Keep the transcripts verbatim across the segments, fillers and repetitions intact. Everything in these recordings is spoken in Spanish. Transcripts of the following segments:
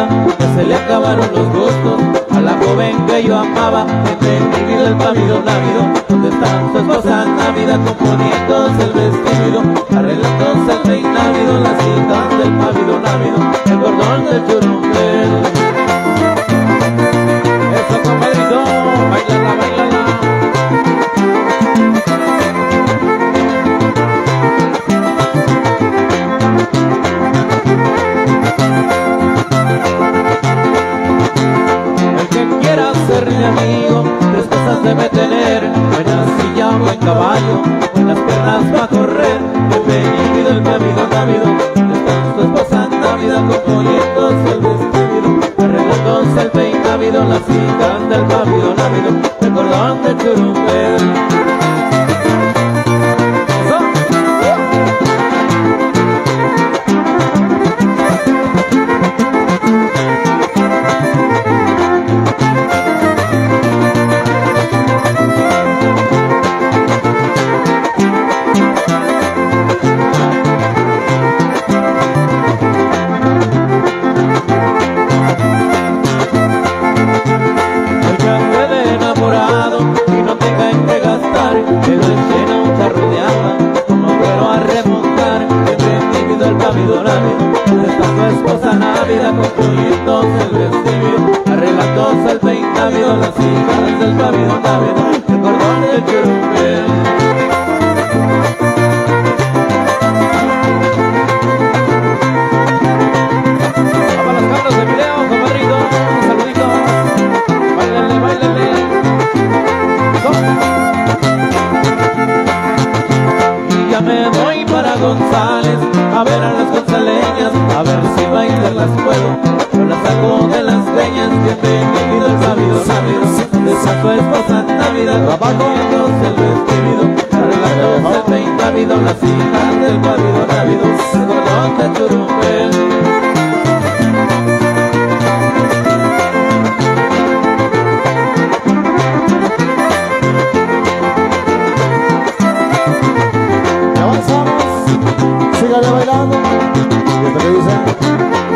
nada, ya se le acabaron los gustos a la joven que yo amaba. Bienvenido el pavido návido, donde está su esposa návida, componiéndose el vestido, arreglándose el peinávido, las hijas del pavido návido, el cordón del churumbel. Eso, compadrito, bailala, bailala. El que quiera ser mi amigo, tres cosas debe tener: buena silla, buen caballo, buenas piernas para correr. Bienvenido el pavido návido, donde está su esposa návida, componiéndose el vestido, arreglándose el peinávido, las hijas del pavido návido, el cordón de churumbel. Componiéndose el vestido, arreglándose el peinávido, las hijas del pavido návido, el cordón del churumbel. Vamos a las cámaras de video, compadrito, saluditos, báilale, báilale. Y ya me voy para González a ver a las gonzaleñas, a ver si bailarlas puedo. Yo las saco de las greñas. Bienvenido el pavido návido, donde está su esposa návida, componiéndose el vestido, arreglándose el peinávido, las hijas del pavido návido, el cordón de churumbel. Sígale bailando. ¿Y esto qué dice?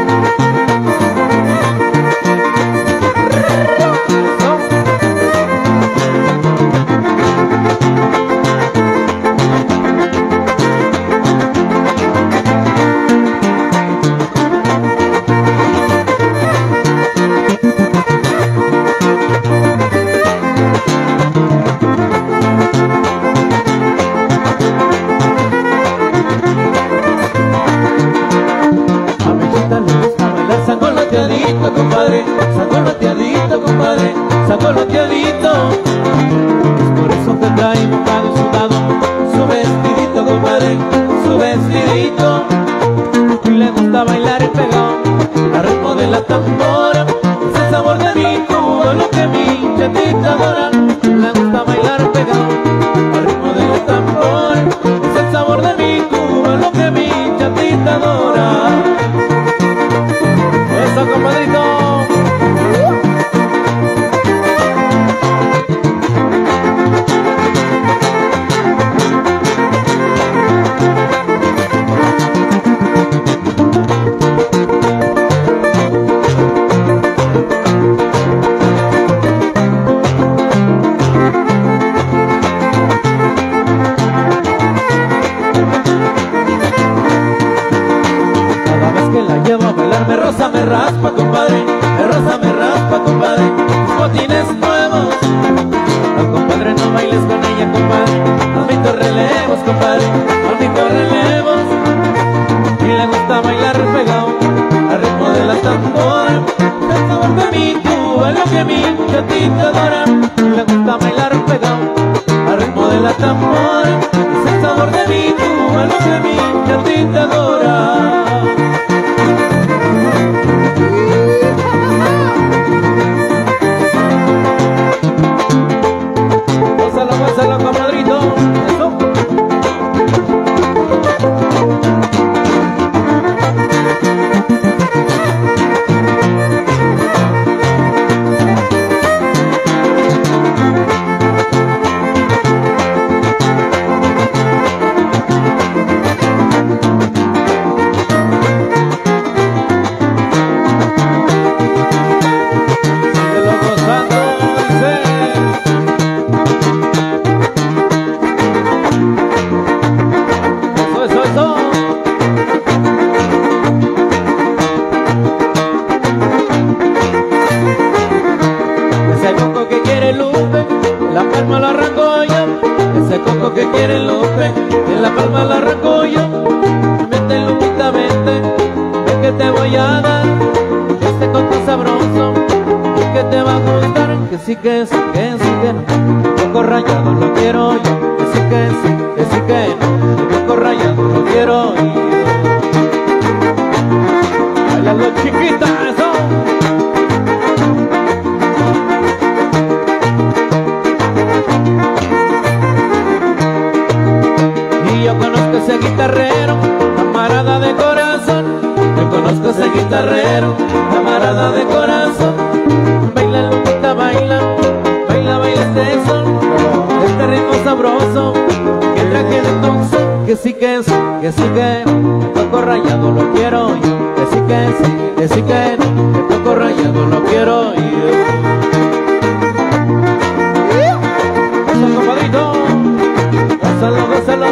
Compadre, sangoloteadito, compadre, sangoloteadito. Es por eso que trae mojado y sudado su vestidito, compadre, su vestidito. Y le gusta bailar el pegado al ritmo de la tambora. Es el sabor de mi Cuba, lo que mi chatita adora. Le gusta bailar el pegado al ritmo de la tambora. Es el sabor de mi Cuba, lo que mi chatita adora. Eso, compadrito. Me rosa, me raspa, compadre, me rosa, me raspa, compadre, tus botines nuevos. No, compadre, no bailes con ella, compadre, admito relevos, compadre, admito relevos. Y le gusta bailar pegado al ritmo de la tambora. El sabor de mi Cuba, lo que mi chatita adora. Y le gusta bailar pegado al ritmo de la tambora. Es el sabor de mi Cuba, lo que mi chatita adora. Gózalo, comadrito, eso. en la palma la arranco yo. Vete, Lupita, vete, ve que te voy a dar este coco sabroso y que te va a gustar. Que sí, que sí, que sí, que no, coco rayado lo quiero yo. Que sí, que sí, que sí, que no, coco rayado lo quiero yo. Bailalo, chiquita, eso. Y yo conozco ese guitarrero, camarada de corazón. Yo conozco ese guitarrero, camarada de corazón. Baila, Lupita, baila, baila, baila este son, este ritmo sabroso que traje de Thompson. Que sí, que sí, que sí, que no, el coco rayado lo quiero yo. Que sí, que sí, que sí, que no, el coco rayado lo quiero yo. Eso, compadrito, gózalo, gózalo.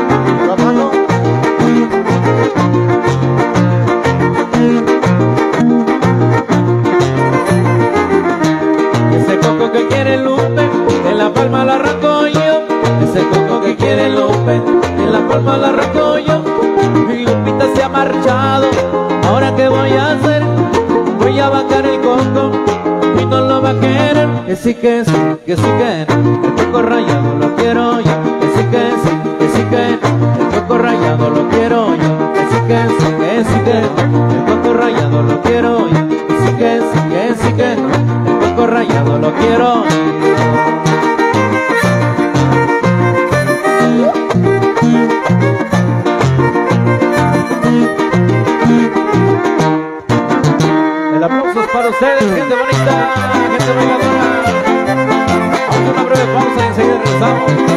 Ese coco que quiere Lupe, en la palma la arranco yo. Ese coco que quiere Lupe, en la palma la arranco yo. Mi Lupita se ha marchado, ahora qué voy a hacer, voy a vacar el coco y no lo va a querer. Que sí, que sí, que sí, que no, el coco rayado lo quiero yo. Que sí, que sí, que sí, que no, el coco rayado lo quiero yo. Que sí, que sí, que sí, que no, el coco rayado lo quiero yo. Que sí, que sí, que sí, que no, el coco rayado lo quiero yo. El aplauso es para ustedes, gente bonita, gente bailadora. Vamos a una breve pausa y enseguida regresamos.